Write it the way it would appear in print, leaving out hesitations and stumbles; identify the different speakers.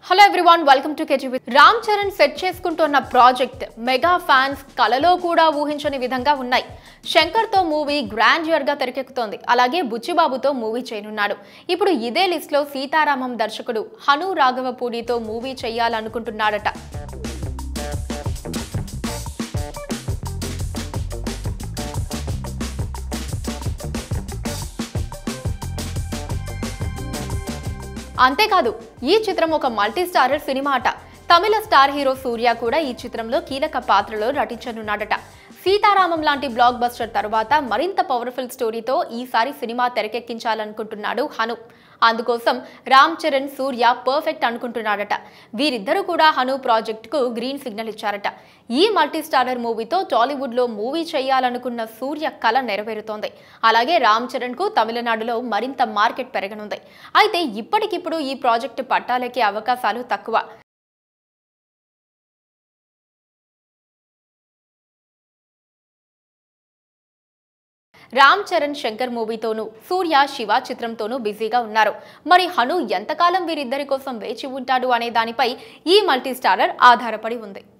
Speaker 1: Hello everyone, welcome to KGB. Ram Charan set చేసుకుంటున్న project mega fans కలలో కూడా ఊహించని విధంగా ఉన్నాయి. శంకర్ తో మూవీ గ్రాండియర్ గా తెరకెక్కుతోంది. అలాగే బుచ్చిబాబుతో మూవీ చేయనున్నాడు. ఇప్పుడు ఇదే లిస్ట్ లో సీతారామం దర్శకుడు హను రాఘవపూడితో మూవీ చేయాలనుకుంటున్నాడట. అంతేకాదు, ఈ చిత్రం ఒక మల్టీ స్టారర్ సినిమా అట. తమిళ స్టార్ హీరో సూర్య కూడా ఈ చిత్రంలో కీలక పాత్రలో నటించనున్నాడట. సీతారామం లాంటి బ్లాక్ బస్టర్ తర్వాత మరింత పవర్ఫుల్ స్టోరీతో ఈసారి సినిమా తెరకెక్కించాలనుకుంటున్నాడు హను. అందుకోసం రామ్ చరణ్, సూర్య పర్ఫెక్ట్ అనుకుంటున్నాడట. వీరిద్దరూ కూడా హను ప్రాజెక్టుకు గ్రీన్ సిగ్నల్ ఇచ్చారట. ఈ మల్టీ స్టారర్ మూవీతో టాలీవుడ్ లో మూవీ చేయాలనుకున్న సూర్య కళ నెరవేరుతోంది. అలాగే రామ్ చరణ్ కు తమిళనాడులో మరింత మార్కెట్ పెరగనుంది. అయితే ఇప్పటికిప్పుడు ఈ ప్రాజెక్టు పట్టాలెక్కే అవకాశాలు తక్కువ. రామ్ చరణ్ శంకర్ మూవీతోనూ, సూర్య శివ చిత్రంతోనూ బిజీగా ఉన్నారు. మరి హను ఎంతకాలం వీరిద్దరి కోసం వేచి ఉంటాడు అనే దానిపై ఈ మల్టీ స్టారర్ ఆధారపడి ఉంది.